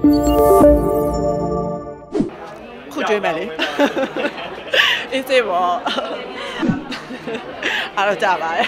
ခုကျွေးမယ်လေအေးစေးပေါ့အားတော့ကြပါတယ်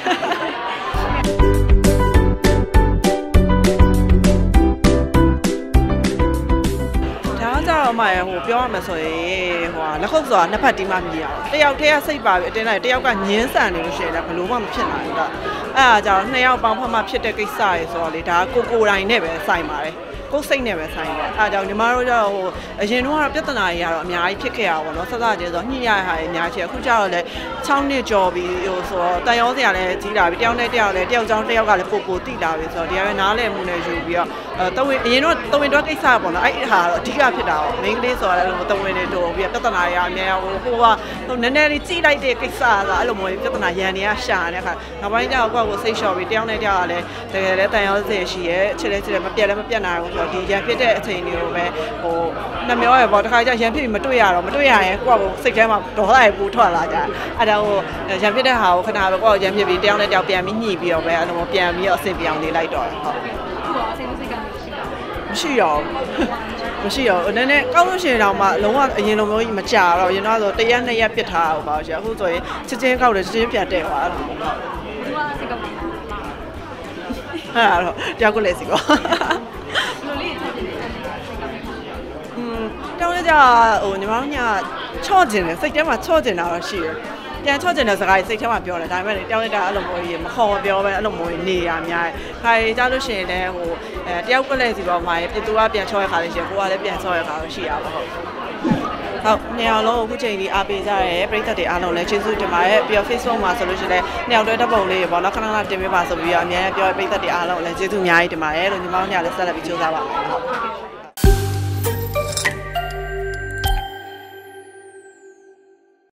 အမရဟိုပြောရမယ်ဆိုရင်ဟိုလက်ခုပ်ဆိုတာနှစ်ဖက်တီးမှမြည်ရအောင်တယောက်တည်းကစိတ်ပါပြီးအတင်းလိုက်တယောက်ကညင်းဆန်နေလို့ရှိရင်လည်းဘလို့မှမဖြစ်နိုင်ဘူးတော့အဲ့ဒါကြောင့်နှစ်ယောက်ပေါင်းဖက်မှဖြစ်တဲ့ကိစ္စရေဆိုတော့လေဒါကိုတိုင်းနဲ့ပဲဆိုင်ပါတယ်ကိုယ်စိတ်နဲ့ပဲဆိုင်တယ်အားကြောင့်ညီမတို့ကျတော့ဟိုအရင်တော့ပြဿနာတွေကတော့အများကြီးဖြစ်ခဲ့ရပါဘောနော်ဆက်စကျဲဆိုညှိရဟာအများကြီးအခုကျတော့လေ6နှစ်ကျော်ပြီးဟိုဆိုတော့တန်ရောစရာလည်းကြီးလာပြီးတယောက်နဲ့တယောက်လည်းတယောက်ချောင်းတယောက်ကလည်းပိုတိလာပြီဆိုတော့ဒီကနေ့နားလည်မှုနဲ့ယူပြီးတော့တဝင်းအရင်တော့တဝင်းတော့ကိစ္စပေါ့နော်အဲ့ဟာတော့အဓိကဖြစ်တာပေါ့မိန်းကလေးဆိုတော့လည်းတဝင်းတွေတို့ပြီးပြဿနာတွေအများဟိုကဟိုနည်းနည်းလေးကြီးလိုက်တဲ့ကိစ္စကအဲ့လိုမျိုးပြဿနာရန်တွေကရှာတဲ့အခါနောက်ပိုင်းကျတော့ကိုယ့်ကိုစိတ်လျှော့ပြီးတယောက်နဲ့တယောက်ကလည်းတကယ်လည်းတန်ရောစရာရှိရဲ့ချစ်လဲမပြတ်လည်းမပြတ်နိုင်ဘူးဆိုတော့ဒီရန်ဖြစ်တဲ့အချိန်တွေကိုပဲဟိုနှမျောရပေါ့တခါကျရန်ဖြစ်ပြီးမတွေ့ရတော့မတွေ့ရရင်ကိုယ့်ကိုစိတ်ထဲမှာဒေါသတွေပူထွက်လာကြအဲ့ဒါဟိုရန်ဖြစ်တဲ့ဟာကိုခဏပဲကိုယ့်ကိုရန်ဖြစ်ပြီးတယောက်နဲ့တယောက်ပြန်ပြီးညှိပြီးတော့ပဲအဲ့လိုမျိုးပြန်ပြီးတော့အဆင်ပြေအောင်နေလိုက်တော့ဟုတ်မရှိရောမရှိရောနည်းနည်းကောင်းလို့ရှိရင်တော့မှလုံးဝအရင်လိုမျိုးကြီးမကြတော့ရင်တော့ဆိုတရက်နှစ်ရက်ပြစ်ထားတာပါရှင်အခုဆိုရင်ချက်ချင်းကောက်တယ်ချက်ချင်းပြန်တက်သွားအဲ့လိုဟုတ်ဟာတော့တယောက်ကလည်းစီကောတောင်းရကြဟိုညီမတို့ညချော့ကျင်တယ်စိတ်ထဲမှာချော့ကျင်တာတော့ရှိတယ်ပြန်ချော့ကျင်တဲ့စကားစိတ်ထဲမှာပြောတယ်ဒါပေမဲ့တောင်းရတာအဲ့လိုမျိုးကြီးမခေါ်မပြောပဲအဲ့လိုမျိုးနေရအများကြီးခါရီကြားလို့ရှိရင်လည်းဟိုတယောက်ကလည်းစီတော့မှာပြည်သူကပြန်ချော့ရခါလေးရှိကိုကလည်းပြန်ချော့ရခါလို့ရှိရပါဟုတ်နေရာလုံးအခုချိန်ဒီအားပေးကြရဲပရိသတ်တွေအားလုံးလည်းကျေးဇူးတင်ပါတယ်ပြီးတော့ Facebook မှာဆိုလို့ရှိရင်လည်းနှစ်ယောက်တွဲဓာတ်ပုံလေးပေါ့နော်ခဏခဏတင်ပေးပါဆိုပြီးတော့အများကြီးပြောပရိသတ်တွေအားလုံးလည်းကျေးဇူးအများကြီးတင်ပါတယ်လို့ညီမတို့ညလည်းဆက်လက်ပြီးကြိုးစားပါမယ်ဟုတ်